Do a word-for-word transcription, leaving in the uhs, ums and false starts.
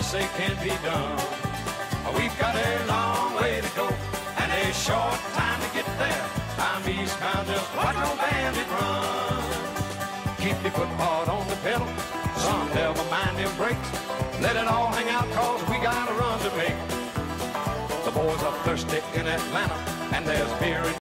say can't be done. We've got a long way to go and a short time to get there. I'm eastbound, just watch no bandit run. Keep your foot hard on the pedal, son, never mind them brakes. Let it all hang out, cause we got a run to make. The boys are thirsty in Atlanta, and there's beer in